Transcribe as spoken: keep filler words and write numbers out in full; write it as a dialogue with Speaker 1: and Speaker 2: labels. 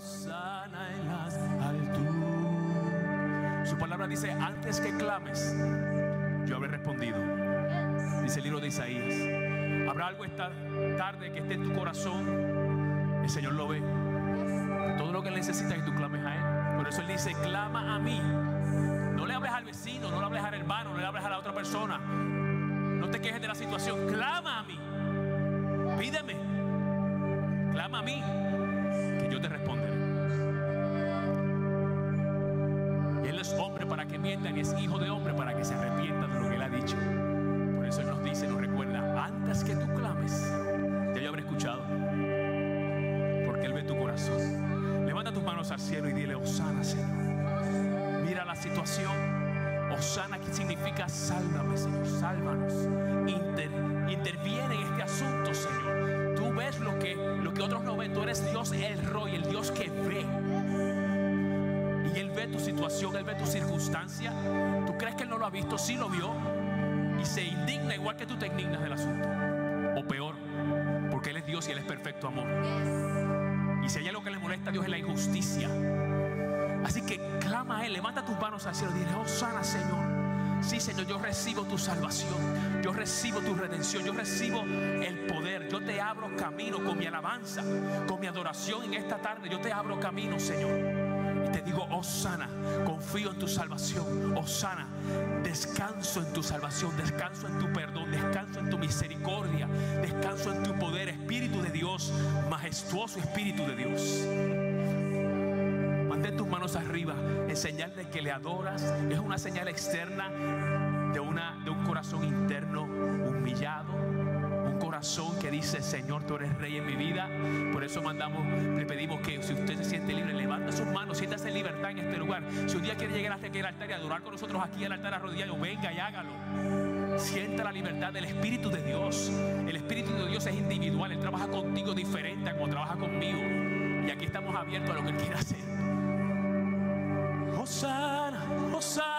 Speaker 1: Hosana en las alturas. Su palabra dice: antes que clames, yo habré respondido. Dice el libro de Isaías. Habrá algo esta tarde que esté en tu corazón. El Señor lo ve. Todo lo que Él necesita es que tú clames a Él. Por eso Él dice: clama a mí. No le hables al vecino, no le hables al hermano, no le hables a la otra persona. No te quejes de la situación. Clama a mí. Pídeme. Clama a mí, que yo te responderé. Y Él es hombre para que mienta, y es hijo de hombre para que se arrepienta de lo que Él ha dicho. Por eso Él nos dice, nos recuerda: antes que tú clames, ya yo habré escuchado, porque Él ve tu corazón. Levanta tus manos al cielo y dile: Hosana, Señor. Mira la situación. Hosana, que significa sálvame, Señor, sálvanos. Inter, interviene en este asunto, Señor. Tú ves lo que, lo que otros no ven. Tú eres Dios el Roy, el Dios que ve. Y Él ve tu situación, Él ve tu circunstancia. ¿Tú crees que Él no lo ha visto? Sí lo vio. Y se indigna igual que tú te indignas del asunto. O peor, porque Él es Dios y Él es perfecto amor. Y si hay algo que le molesta a Dios es la injusticia. Así que clama a Él, levanta tus manos al cielo y dile: Hosana, Señor. Sí, Señor, yo recibo tu salvación, yo recibo tu redención, yo recibo el poder. Yo te abro camino con mi alabanza, con mi adoración en esta tarde. Yo te abro camino, Señor, y te digo: Hosana, confío en tu salvación. Hosana, descanso en tu salvación, descanso en tu perdón, descanso en tu misericordia, descanso en tu poder. Espíritu de Dios, majestuoso Espíritu de Dios, mantén tus manos arriba en señal de que le adoras. Es una señal externa de, una, de un corazón interno humillado, un corazón que dice: Señor, tú eres Rey en mi vida. Por eso mandamos, le pedimos que si usted se siente libre, levante sus manos, siéntase en libertad en este lugar. Si un día quiere llegar hasta aquí al altar y adorar con nosotros aquí al altar arrodillado, venga y hágalo. Sienta la libertad del Espíritu de Dios. El Espíritu de Dios es individual. Él trabaja contigo diferente a como trabaja conmigo. Y aquí estamos abiertos a lo que Él quiera hacer. Hosana, Hosana.